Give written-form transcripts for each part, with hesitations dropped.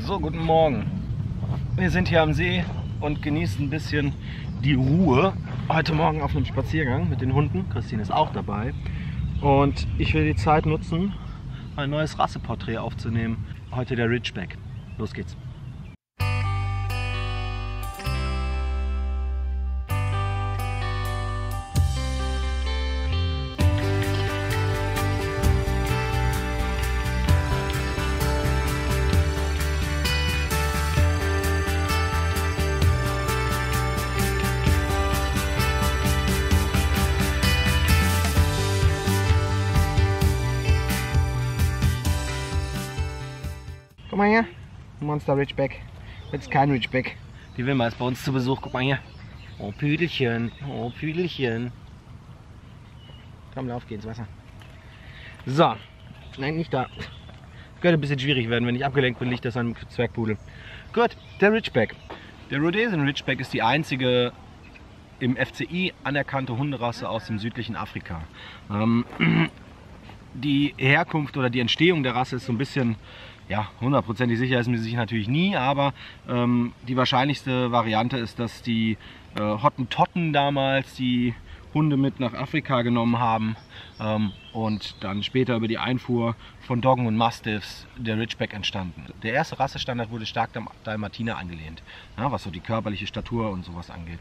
So, guten Morgen. Wir sind hier am See und genießen ein bisschen die Ruhe. Heute Morgen auf einem Spaziergang mit den Hunden. Christine ist auch dabei. Und ich will die Zeit nutzen, ein neues Rasseporträt aufzunehmen. Heute der Ridgeback. Los geht's. Guck mal hier, Monster Ridgeback. Jetzt kein Ridgeback. Die Wilma ist bei uns zu Besuch. Guck mal hier. Oh Püdelchen, oh Püdelchen. Komm, lauf, geh ins Wasser. So, nein, nicht da. Könnte ein bisschen schwierig werden, wenn ich abgelenkt bin, liegt das an einem Zwergpudel. Gut, der Ridgeback. Der Rhodesian Ridgeback ist die einzige im FCI anerkannte Hunderasse aus dem südlichen Afrika. Die Herkunft oder die Entstehung der Rasse ist so ein bisschen, ja, hundertprozentig sicher ist mir sich natürlich nie, aber die wahrscheinlichste Variante ist, dass die Hottentotten damals die Hunde mit nach Afrika genommen haben und dann später über die Einfuhr von Doggen und Mastiffs der Ridgeback entstanden. Der erste Rassestandard wurde stark am Dalmatiner angelehnt, ja, was so die körperliche Statur und sowas angeht.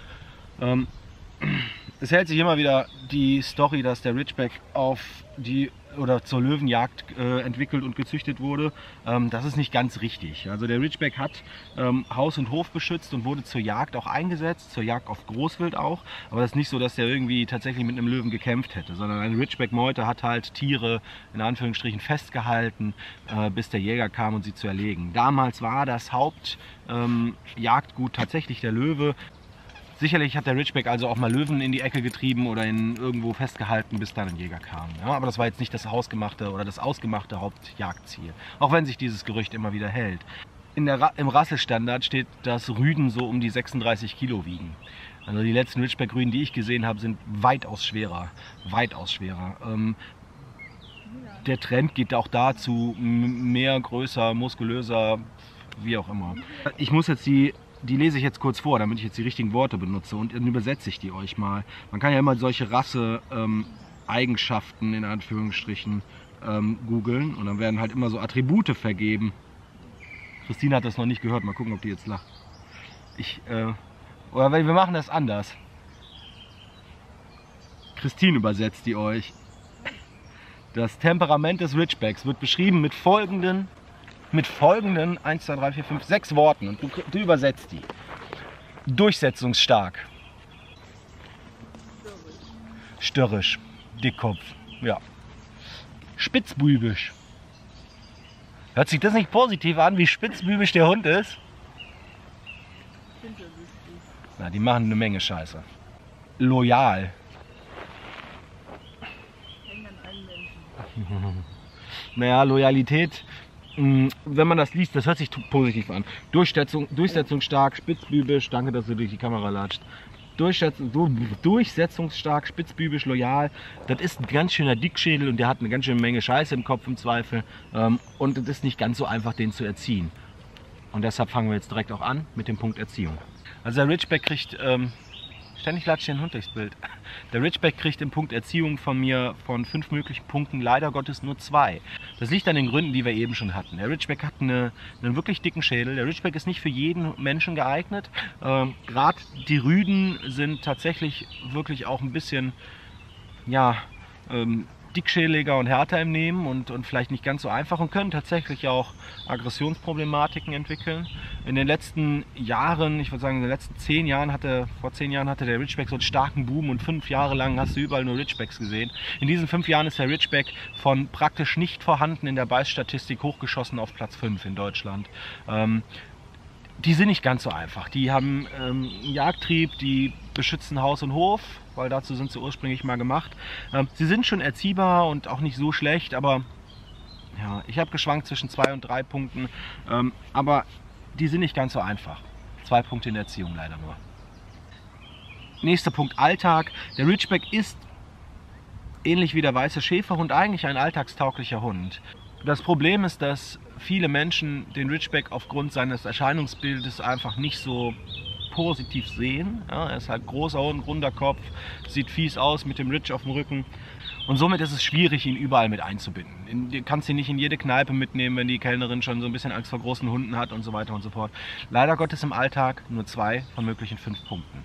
Es hält sich immer wieder die Story, dass der Ridgeback zur Löwenjagd entwickelt und gezüchtet wurde. Das ist nicht ganz richtig. Also der Ridgeback hat Haus und Hof beschützt und wurde zur Jagd auch eingesetzt, zur Jagd auf Großwild auch. Aber das ist nicht so, dass der irgendwie tatsächlich mit einem Löwen gekämpft hätte, sondern ein Ridgeback-Meute hat halt Tiere in Anführungsstrichen festgehalten, bis der Jäger kam, um sie zu erlegen. Damals war das Hauptjagdgut tatsächlich der Löwe. Sicherlich hat der Ridgeback also auch mal Löwen in die Ecke getrieben oder ihn irgendwo festgehalten, bis dann ein Jäger kam. Ja, aber das war jetzt nicht das hausgemachte oder das ausgemachte Hauptjagdziel. Auch wenn sich dieses Gerücht immer wieder hält. Im Rassestandard steht, dass Rüden so um die 36 Kilo wiegen. Also die letzten Ridgeback-Rüden, die ich gesehen habe, sind weitaus schwerer. Weitaus schwerer. Der Trend geht auch dazu, mehr, größer, muskulöser, wie auch immer. Ich muss jetzt die lese ich jetzt kurz vor, damit ich jetzt die richtigen Worte benutze und dann übersetze ich die euch mal. Man kann ja immer solche Rasse-Eigenschaften in Anführungsstrichen googeln und dann werden halt immer so Attribute vergeben. Christine hat das noch nicht gehört, mal gucken, ob die jetzt lacht. Oder wir machen das anders. Christine übersetzt die euch. Das Temperament des Ridgebacks wird beschrieben mit folgenden 1, 2, 3, 4, 5, 6 Worten und du übersetzt die. Durchsetzungsstark. Störrisch. Dickkopf. Ja. Spitzbübisch. Hört sich das nicht positiv an, wie spitzbübisch der Hund ist? Na, die machen eine Menge Scheiße. Loyal. Naja, Loyalität. Wenn man das liest, das hört sich positiv an. Durchsetzungsstark, spitzbübisch, danke, dass du durch die Kamera latscht. Durchsetzungsstark, spitzbübisch, loyal. Das ist ein ganz schöner Dickschädel und der hat eine ganz schöne Menge Scheiße im Kopf im Zweifel. Und es ist nicht ganz so einfach, den zu erziehen. Und deshalb fangen wir jetzt direkt auch an mit dem Punkt Erziehung. Also der Ridgeback kriegt, ständig latscht hier ein Hund durchs Bild. Der Ridgeback kriegt im Punkt Erziehung von mir von 5 möglichen Punkten leider Gottes nur 2. Das liegt an den Gründen, die wir eben schon hatten. Der Ridgeback hat einen wirklich dicken Schädel. Der Ridgeback ist nicht für jeden Menschen geeignet. Gerade die Rüden sind tatsächlich wirklich auch ein bisschen, ja, dickschädeliger und härter im Nehmen und vielleicht nicht ganz so einfach und können tatsächlich auch Aggressionsproblematiken entwickeln. In den letzten Jahren, ich würde sagen in den letzten 10 Jahren, vor 10 Jahren hatte der Ridgeback so einen starken Boom und 5 Jahre lang hast du überall nur Ridgebacks gesehen. In diesen 5 Jahren ist der Ridgeback von praktisch nicht vorhanden in der Beißstatistik hochgeschossen auf Platz 5 in Deutschland. Die sind nicht ganz so einfach. Die haben einen Jagdtrieb, die beschützen Haus und Hof, weil dazu sind sie ursprünglich mal gemacht. Sie sind schon erziehbar und auch nicht so schlecht, aber ja, ich habe geschwankt zwischen 2 und 3 Punkten, aber die sind nicht ganz so einfach. 2 Punkte in der Erziehung leider nur. Nächster Punkt, Alltag. Der Ridgeback ist ähnlich wie der weiße Schäferhund eigentlich ein alltagstauglicher Hund. Das Problem ist, dass viele Menschen den Ridgeback aufgrund seines Erscheinungsbildes einfach nicht so positiv sehen. Ja, er ist halt großer Hund, runder Kopf, sieht fies aus mit dem Ridge auf dem Rücken. Und somit ist es schwierig, ihn überall mit einzubinden. Du kannst ihn nicht in jede Kneipe mitnehmen, wenn die Kellnerin schon so ein bisschen Angst vor großen Hunden hat und so weiter und so fort. Leider Gottes im Alltag nur 2 von möglichen 5 Punkten.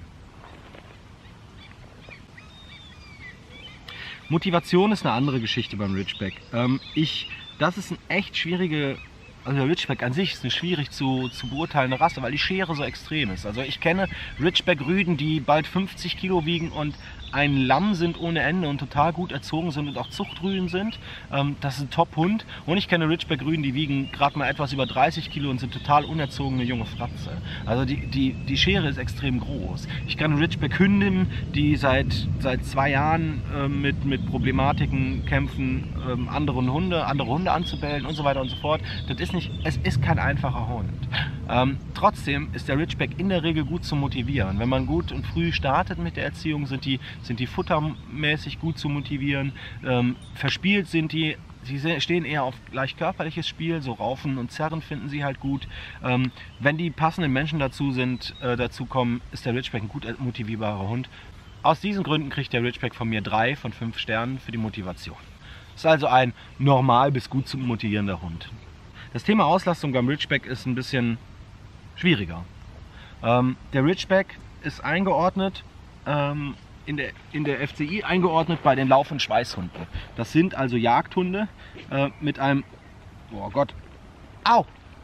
Motivation ist eine andere Geschichte beim Ridgeback. Das ist eine echt schwierige, also der Ridgeback an sich ist eine schwierig zu beurteilende Rasse, weil die Schere so extrem ist. Also ich kenne Ridgeback-Rüden, die bald 50 Kilo wiegen und ein Lamm sind ohne Ende und total gut erzogen sind und auch Zuchtrüden sind. Das ist ein Top-Hund. Und ich kenne Ridgeback-Rüden, die wiegen gerade mal etwas über 30 Kilo und sind total unerzogene junge Fratze. Also die Schere ist extrem groß. Ich kenne Ridgeback-Hündinnen, die seit 2 Jahren mit Problematiken kämpfen, andere Hunde anzubellen und so weiter und so fort. Es ist kein einfacher Hund. Trotzdem ist der Ridgeback in der Regel gut zu motivieren. Wenn man gut und früh startet mit der Erziehung, sind die futtermäßig gut zu motivieren. Verspielt sind die. Sie stehen eher auf leicht körperliches Spiel, so Raufen und Zerren finden sie halt gut. Wenn die passenden Menschen dazu kommen, ist der Ridgeback ein gut motivierbarer Hund. Aus diesen Gründen kriegt der Ridgeback von mir 3 von 5 Sternen für die Motivation. Ist also ein normal bis gut zu motivierender Hund. Das Thema Auslastung beim Ridgeback ist ein bisschen schwieriger. Der Ridgeback ist eingeordnet, in der FCI eingeordnet bei den Lauf- und Schweißhunden. Das sind also Jagdhunde mit einem... Oh Gott! Au!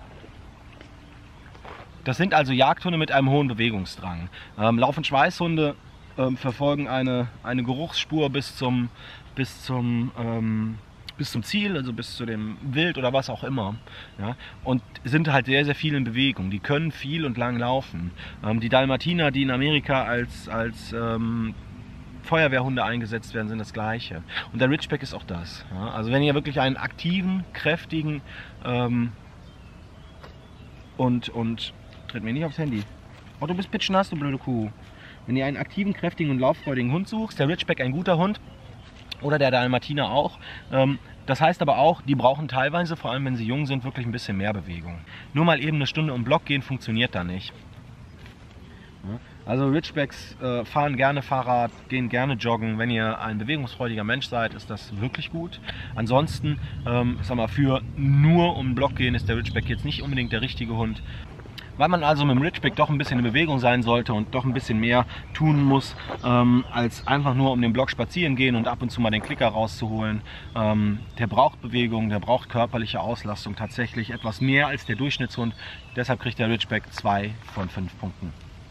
Das sind also Jagdhunde mit einem hohen Bewegungsdrang. Lauf- und Schweißhunde verfolgen eine Geruchsspur bis zum Ziel, also bis zu dem Wild oder was auch immer. Ja? Und sind halt sehr, sehr viel in Bewegung. Die können viel und lang laufen. Die Dalmatiner, die in Amerika als Feuerwehrhunde eingesetzt werden, sind das Gleiche. Und der Ridgeback ist auch das. Ja? Also wenn ihr wirklich einen aktiven, kräftigen und tritt mir nicht aufs Handy. Oh, du bist pitschnass, du blöde Kuh. Wenn ihr einen aktiven, kräftigen und lauffreudigen Hund sucht, der Ridgeback ein guter Hund. Oder der Dalmatiner auch. Das heißt aber auch, die brauchen teilweise, vor allem wenn sie jung sind, wirklich ein bisschen mehr Bewegung. Nur mal eben eine Stunde um Block gehen funktioniert da nicht. Also Ridgebacks fahren gerne Fahrrad, gehen gerne joggen. Wenn ihr ein bewegungsfreudiger Mensch seid, ist das wirklich gut. Ansonsten, für nur um Block gehen ist der Ridgeback jetzt nicht unbedingt der richtige Hund. Weil man also mit dem Ridgeback doch ein bisschen in Bewegung sein sollte und doch ein bisschen mehr tun muss, als einfach nur um den Block spazieren gehen und ab und zu mal den Klicker rauszuholen. Der braucht Bewegung, der braucht körperliche Auslastung, tatsächlich etwas mehr als der Durchschnittshund. Deshalb kriegt der Ridgeback 2 von 5 Punkten.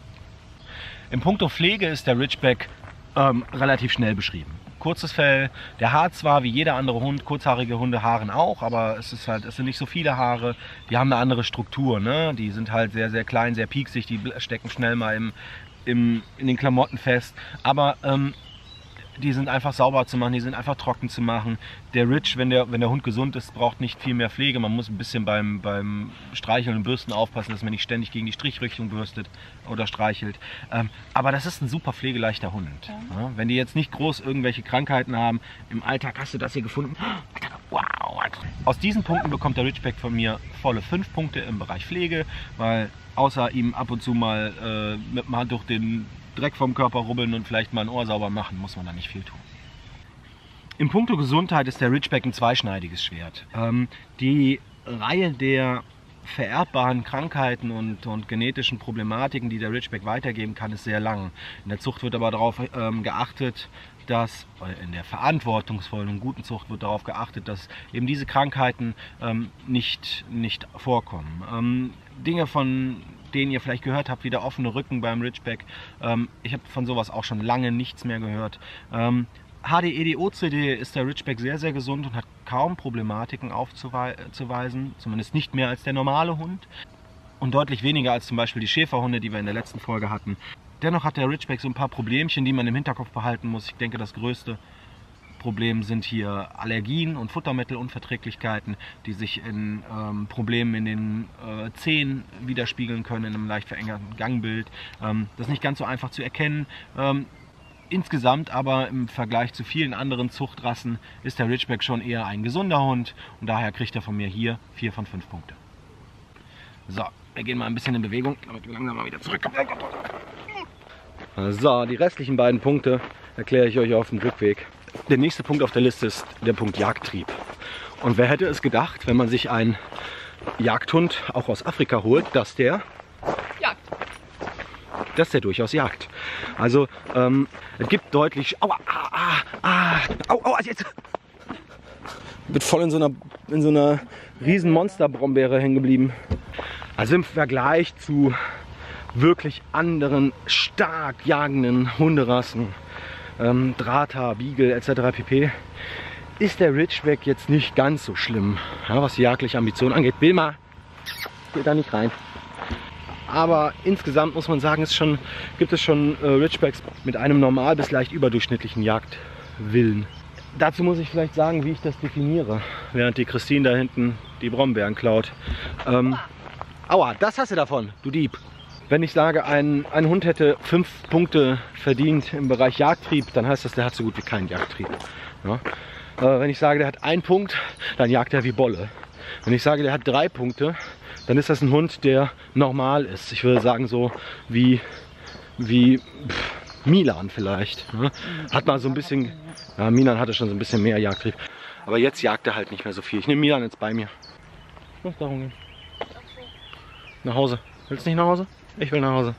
Im Punkto Pflege ist der Ridgeback relativ schnell beschrieben. Kurzes Fell, der haart zwar wie jeder andere Hund, kurzhaarige Hunde haaren auch, aber es sind nicht so viele Haare, die haben eine andere Struktur, ne? Die sind halt sehr, sehr klein, sehr pieksig, die stecken schnell mal in den Klamotten fest, aber die sind einfach sauber zu machen, die sind einfach trocken zu machen. Der Ridge, wenn der Hund gesund ist, braucht nicht viel mehr Pflege. Man muss ein bisschen beim Streicheln und Bürsten aufpassen, dass man nicht ständig gegen die Strichrichtung bürstet oder streichelt. Aber das ist ein super pflegeleichter Hund. Ja, wenn die jetzt nicht groß irgendwelche Krankheiten haben, im Alltag hast du das hier gefunden. Wow! Aus diesen Punkten bekommt der Ridgeback von mir volle 5 Punkte im Bereich Pflege, weil außer ihm ab und zu mal mit dem Handtuch den Dreck vom Körper rubbeln und vielleicht mal ein Ohr sauber machen, muss man da nicht viel tun. Im Punkto Gesundheit ist der Ridgeback ein zweischneidiges Schwert. Die Reihe der vererbbaren Krankheiten und genetischen Problematiken, die der Ridgeback weitergeben kann, ist sehr lang. In der Zucht wird aber darauf geachtet, in der verantwortungsvollen und guten Zucht wird darauf geachtet, dass eben diese Krankheiten nicht vorkommen. Dinge, von denen ihr vielleicht gehört habt, wie der offene Rücken beim Ridgeback. Ich habe von sowas auch schon lange nichts mehr gehört. HDED-OCD ist der Ridgeback sehr, sehr gesund und hat kaum Problematiken aufzuweisen, zumindest nicht mehr als der normale Hund und deutlich weniger als zum Beispiel die Schäferhunde, die wir in der letzten Folge hatten. Dennoch hat der Ridgeback so ein paar Problemchen, die man im Hinterkopf behalten muss. Ich denke, das größte Problem sind hier Allergien und Futtermittelunverträglichkeiten, die sich in Problemen in den Zähnen widerspiegeln können, in einem leicht verängerten Gangbild. Das ist nicht ganz so einfach zu erkennen. Insgesamt aber im Vergleich zu vielen anderen Zuchtrassen ist der Ridgeback schon eher ein gesunder Hund und daher kriegt er von mir hier 4 von 5 Punkte. So, wir gehen mal ein bisschen in Bewegung, damit wir langsam mal wieder zurückkommen. So, die restlichen beiden Punkte erkläre ich euch auf dem Rückweg. Der nächste Punkt auf der Liste ist der Punkt Jagdtrieb. Und wer hätte es gedacht, wenn man sich einen Jagdhund auch aus Afrika holt, dass der durchaus jagt. Also es gibt deutlich... Aua, jetzt! Wird voll in so einer riesen Monsterbrombeere hängen geblieben. Also im Vergleich zu wirklich anderen stark jagenden Hunderassen, Drata, Beagle etc. pp. ist der Ridgeback jetzt nicht ganz so schlimm, ja, was die jagdliche Ambition angeht. Wilma, geht da nicht rein. Aber insgesamt muss man sagen, gibt es schon Ridgebacks mit einem normal bis leicht überdurchschnittlichen Jagdwillen. Dazu muss ich vielleicht sagen, wie ich das definiere, während die Christine da hinten die Brombeeren klaut. Aua, das hast du davon, du Dieb. Wenn ich sage, ein Hund hätte 5 Punkte verdient im Bereich Jagdtrieb, dann heißt das, der hat so gut wie keinen Jagdtrieb. Ja? Wenn ich sage, der hat 1 Punkt, dann jagt er wie Bolle. Wenn ich sage, der hat 3 Punkte, dann ist das ein Hund, der normal ist. Ich würde sagen, so wie Milan vielleicht. Ja? Hat mal so ein bisschen, ja, Milan hatte schon so ein bisschen mehr Jagdtrieb. Aber jetzt jagt er halt nicht mehr so viel. Ich nehme Milan jetzt bei mir. Ich muss da hingehen. Nach Hause. Willst du nicht nach Hause? Ich will nach Hause.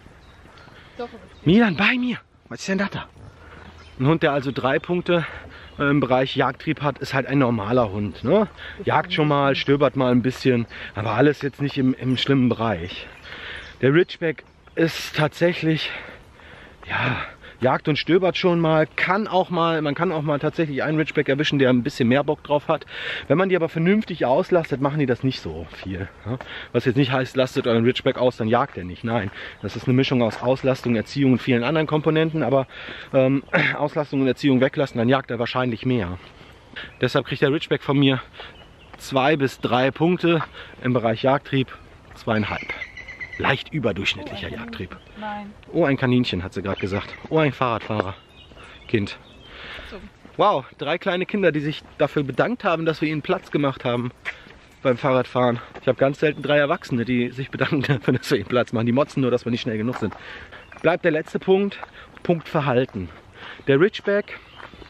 Milan, bei mir! Was ist denn das da? Ein Hund, der also 3 Punkte im Bereich Jagdtrieb hat, ist halt ein normaler Hund. Ne? Jagt schon mal, stöbert mal ein bisschen, aber alles jetzt nicht im schlimmen Bereich. Der Ridgeback ist tatsächlich, ja, jagt und stöbert schon mal, man kann auch mal tatsächlich einen Ridgeback erwischen, der ein bisschen mehr Bock drauf hat. Wenn man die aber vernünftig auslastet, machen die das nicht so viel. Ja? Was jetzt nicht heißt, lastet euren Ridgeback aus, dann jagt er nicht. Nein, das ist eine Mischung aus Auslastung, Erziehung und vielen anderen Komponenten, aber Auslastung und Erziehung weglassen, dann jagt er wahrscheinlich mehr. Deshalb kriegt der Ridgeback von mir 2 bis 3 Punkte im Bereich Jagdtrieb, 2,5. Leicht überdurchschnittlicher Jagdtrieb. Nein. Oh, ein Kaninchen, hat sie gerade gesagt. Oh, ein Fahrradfahrer. Kind. So. Wow, 3 kleine Kinder, die sich dafür bedankt haben, dass wir ihnen Platz gemacht haben beim Fahrradfahren. Ich habe ganz selten 3 Erwachsene, die sich bedanken dafür, dass wir ihnen Platz machen. Die motzen nur, dass wir nicht schnell genug sind. Bleibt der letzte Punkt, Punkt Verhalten. Der Ridgeback,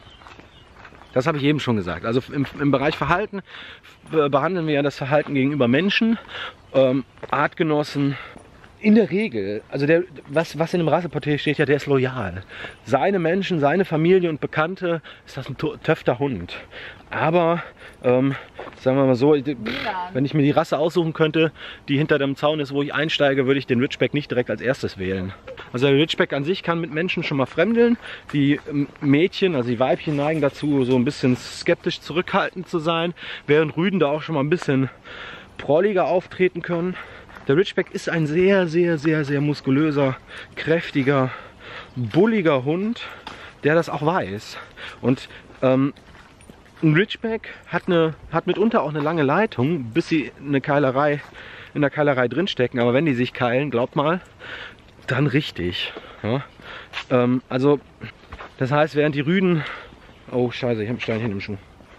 das habe ich eben schon gesagt. Also im Bereich Verhalten behandeln wir ja das Verhalten gegenüber Menschen, Artgenossen. In der Regel, also was in dem Rasseporträt steht, ja, der ist loyal. Seine Menschen, seine Familie und Bekannte ist das ein töfter Hund. Aber, sagen wir mal so, wenn ich mir die Rasse aussuchen könnte, die hinter dem Zaun ist, wo ich einsteige, würde ich den Ridgeback nicht direkt als erstes wählen. Also der Ridgeback an sich kann mit Menschen schon mal fremdeln. Die Mädchen, also die Weibchen, neigen dazu, so ein bisschen skeptisch zurückhaltend zu sein, während Rüden da auch schon mal ein bisschen prolliger auftreten können. Der Ridgeback ist ein sehr, sehr, sehr, sehr muskulöser, kräftiger, bulliger Hund, der das auch weiß. Und ein Ridgeback hat mitunter auch eine lange Leitung, bis sie in der Keilerei drinstecken. Aber wenn die sich keilen, glaubt mal, dann richtig. Ja? Also, das heißt, während die Rüden... Oh, scheiße, ich habe ein Steinchen im Schuh.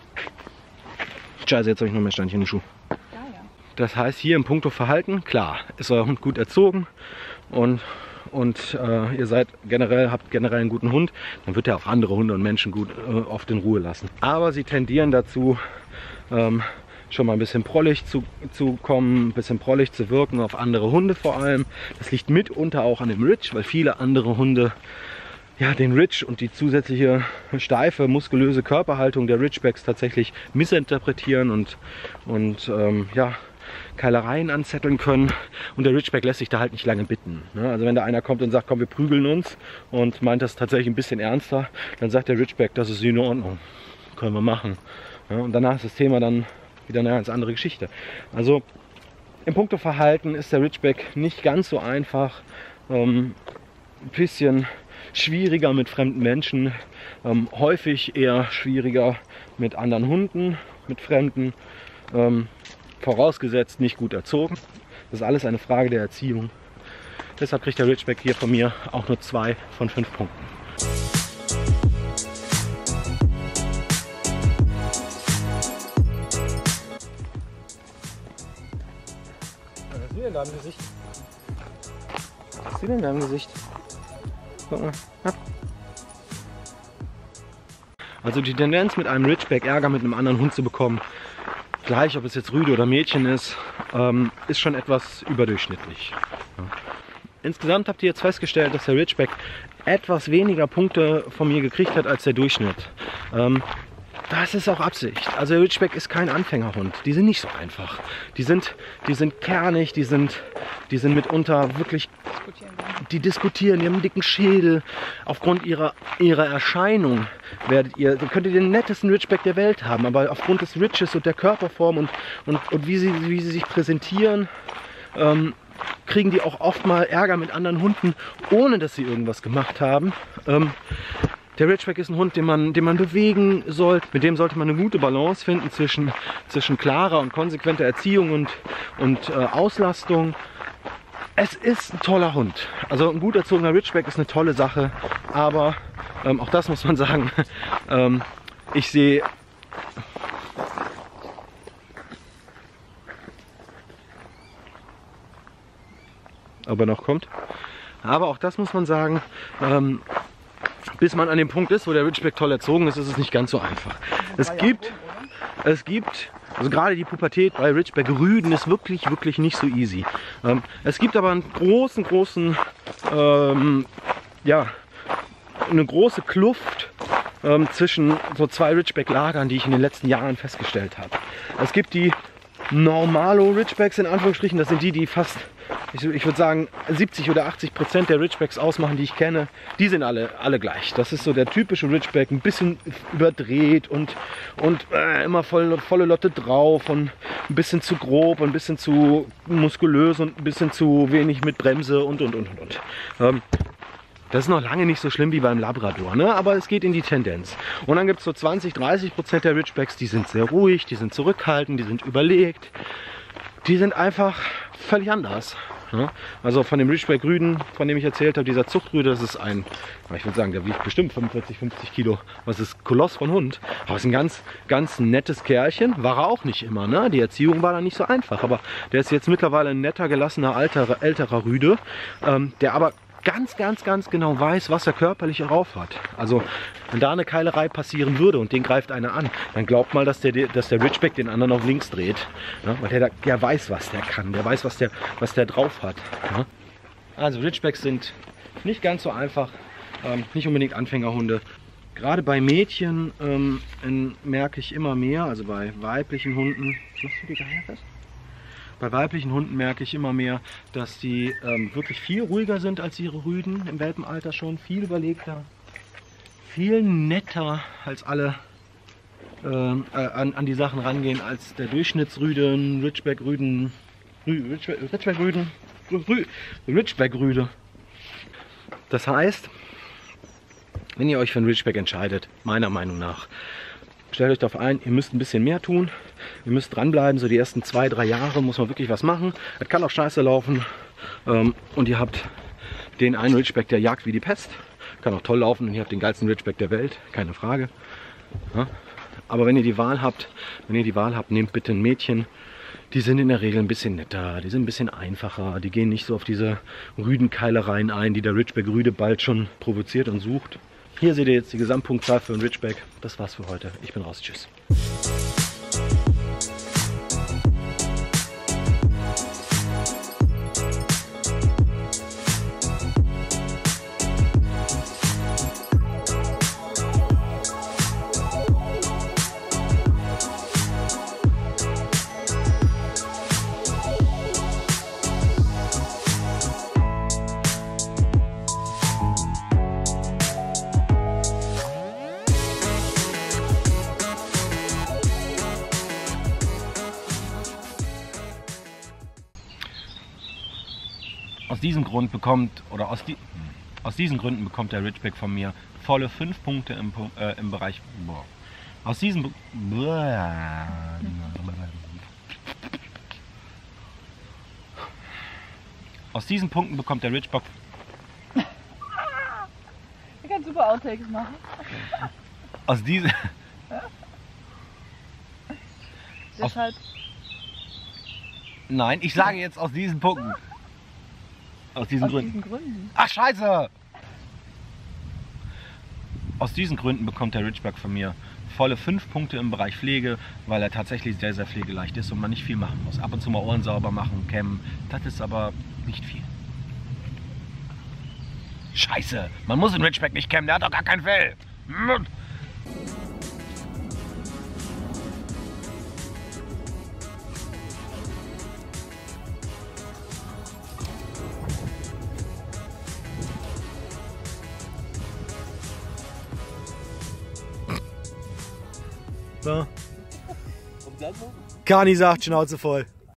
Scheiße, jetzt habe ich noch mehr Steinchen im Schuh. Das heißt, hier im Puncto Verhalten, klar, ist euer Hund gut erzogen und ihr habt generell einen guten Hund, dann wird er auch andere Hunde und Menschen gut oft in Ruhe lassen. Aber sie tendieren dazu, schon mal ein bisschen prollig zu kommen, ein bisschen prollig zu wirken auf andere Hunde vor allem. Das liegt mitunter auch an dem Ridge, weil viele andere Hunde ja, den Ridge und die zusätzliche steife, muskulöse Körperhaltung der Ridgebacks tatsächlich missinterpretieren und ja, Keilereien anzetteln können, und der Ridgeback lässt sich da halt nicht lange bitten. Also wenn da einer kommt und sagt, komm, wir prügeln uns, und meint das tatsächlich ein bisschen ernster, dann sagt der Ridgeback, das ist in Ordnung, können wir machen. Und danach ist das Thema dann wieder eine ganz andere Geschichte. Also im Punkto Verhalten ist der Ridgeback nicht ganz so einfach, ein bisschen schwieriger mit fremden Menschen, häufig eher schwieriger mit anderen Hunden, mit Fremden, vorausgesetzt nicht gut erzogen. Das ist alles eine Frage der Erziehung. Deshalb kriegt der Ridgeback hier von mir auch nur 2 von 5 Punkten. denn da im Gesicht? Was ist denn da im Gesicht? Guck mal. Ja. Also die Tendenz, mit einem Ridgeback Ärger mit einem anderen Hund zu bekommen, gleich ob es jetzt Rüde oder Mädchen ist schon etwas überdurchschnittlich. Ja. Insgesamt habt ihr jetzt festgestellt, dass der Ridgeback etwas weniger Punkte von mir gekriegt hat als der Durchschnitt. Das ist auch Absicht. Also der Ridgeback ist kein Anfängerhund. Die sind nicht so einfach. Die sind kernig, die sind mitunter wirklich, die diskutieren, die haben einen dicken Schädel. Aufgrund ihrer Erscheinung könnt ihr den nettesten Ridgeback der Welt haben, aber aufgrund des Ridges und der Körperform und wie sie sich präsentieren, kriegen die auch oft mal Ärger mit anderen Hunden, ohne dass sie irgendwas gemacht haben. Der Ridgeback ist ein Hund, den man bewegen sollte. Mit dem sollte man eine gute Balance finden zwischen klarer und konsequenter Erziehung und Auslastung. Es ist ein toller Hund. Also ein gut erzogener Ridgeback ist eine tolle Sache. Aber auch das muss man sagen. Ich sehe... Ob er noch kommt. Aber auch das muss man sagen. Bis man an dem Punkt ist, wo der Ridgeback toll erzogen ist, ist es nicht ganz so einfach. Es gibt, also gerade die Pubertät bei Ridgeback Rüden ist wirklich nicht so easy. Es gibt aber einen eine große Kluft zwischen so zwei Ridgeback-Lagern, die ich in den letzten Jahren festgestellt habe. Es gibt die Normalo Ridgebacks in Anführungsstrichen, das sind die fast, ich würde sagen, 70 oder 80% der Ridgebacks ausmachen, die ich kenne, die sind alle gleich. Das ist so der typische Ridgeback, ein bisschen überdreht und immer volle Lotte drauf und ein bisschen zu grob, ein bisschen zu muskulös und ein bisschen zu wenig mit Bremse und. Das ist noch lange nicht so schlimm wie beim Labrador, ne? Aber es geht in die Tendenz. Und dann gibt es so 20-30% der Ridgebacks, die sind sehr ruhig, die sind zurückhaltend, die sind überlegt. Die sind einfach völlig anders. Ne? Also von dem Ridgeback Rüden, von dem ich erzählt habe, dieser Zuchtrüde, das ist ein, ich würde sagen, der wiegt bestimmt 45, 50 Kilo. Was ist Koloss von Hund? Aber ist ein ganz nettes Kerlchen. War er auch nicht immer, ne? Die Erziehung war da nicht so einfach. Aber der ist jetzt mittlerweile ein netter, gelassener, älterer Rüde, der aber ganz genau weiß, was er körperlich drauf hat. Also wenn da eine Keilerei passieren würde und den greift einer an, dann glaubt mal, dass der Ridgeback den anderen auf links dreht. Ja, weil der weiß, was der kann, der weiß, was der drauf hat. Ja. Also Ridgebacks sind nicht ganz so einfach, nicht unbedingt Anfängerhunde. Gerade bei Mädchen merke ich immer mehr, also bei weiblichen Hunden, machst du die Geier fest? Bei weiblichen Hunden merke ich immer mehr, dass die wirklich viel ruhiger sind als ihre Rüden im Welpenalter schon, viel überlegter, viel netter als alle an die Sachen rangehen als der Durchschnittsrüde, Ridgeback-Rüde. Das heißt, wenn ihr euch für einen Ridgeback entscheidet, meiner Meinung nach, stellt euch darauf ein, ihr müsst ein bisschen mehr tun. Ihr müsst dranbleiben, so die ersten 2-3 Jahre muss man wirklich was machen. Es kann auch scheiße laufen und ihr habt den einen Ridgeback, der jagt wie die Pest. Kann auch toll laufen und ihr habt den geilsten Ridgeback der Welt, keine Frage. Ja? Aber wenn ihr die Wahl habt, nehmt bitte ein Mädchen. Die sind in der Regel ein bisschen netter, die sind ein bisschen einfacher, die gehen nicht so auf diese Rüdenkeilereien ein, die der Ridgeback Rüde bald schon provoziert und sucht. Hier seht ihr jetzt die Gesamtpunktzahl für einen Ridgeback. Das war's für heute. Ich bin raus. Tschüss. Aus diesen Gründen bekommt der Ridgeback von mir volle 5 Punkte im Bereich. Aus diesen Punkten bekommt der Ridgeback. Ich kann super Outtakes machen. Aus diesen. Deshalb. Nein, ich sage jetzt aus diesen Punkten. Aus diesen Gründen. Ach, scheiße! Aus diesen Gründen bekommt der Ridgeback von mir volle 5 Punkte im Bereich Pflege, weil er tatsächlich sehr, sehr pflegeleicht ist und man nicht viel machen muss. Ab und zu mal Ohren sauber machen, kämmen, das ist aber nicht viel. Scheiße, man muss den Ridgeback nicht kämmen, der hat doch gar kein Fell. So. Kani sagt, Schnauze voll.